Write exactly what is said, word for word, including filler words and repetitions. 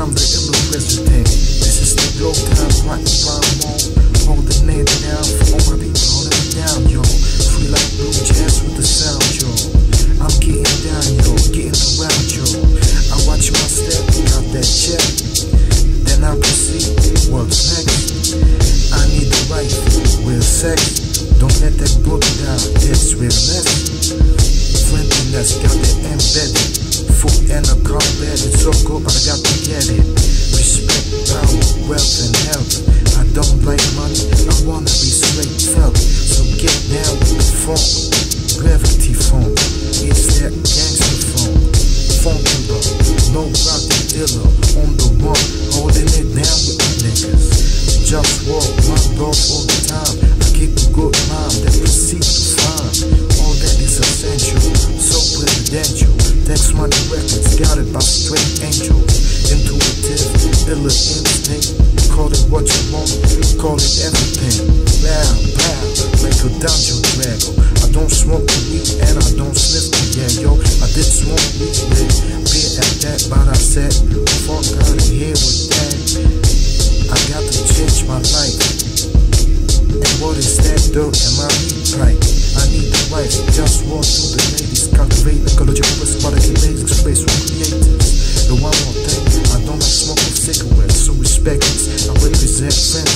I'm the iller president. This is the go time, right rhyme on. Holding it down for all my people, holding it down, yo. Free like blue jazz with the sound, yo. I'm getting down, yo, getting around, yo. I watch my step, got that check. Then I proceed, what's next? I need the right, real sex. Don't let that book down, that's realness. Friendliness, got it embedded. Food and a combat, it's so good, but I got to get it. Respect, power, wealth, and health. I don't like money, I wanna be straight felt. So get down with the phone, gravity phone. It's that gangster phone, phone killer, no rocky dealer. On the run, holding it down with my niggas. Just walk my dog all the time. I kick a good mind, then proceed to find all that is essential, so presidential. Text Money Records, got it by straight angels. Intuitive, iller instinct. Call it what you want, call it everything. Loud, loud, like a dungeon dragon. I don't smoke the weed and I don't sniff the yeah, yo. I did smoke weed with beer at that, but I said, fuck out of here with that. I got to change my life. And what is that dirt in my weed pipe? I need the wife, just walk through the ladies. Cultivate ecological quality, amazing space with creators. The one more thing, I don't like smoking cigarettes, so respect this. I represent friends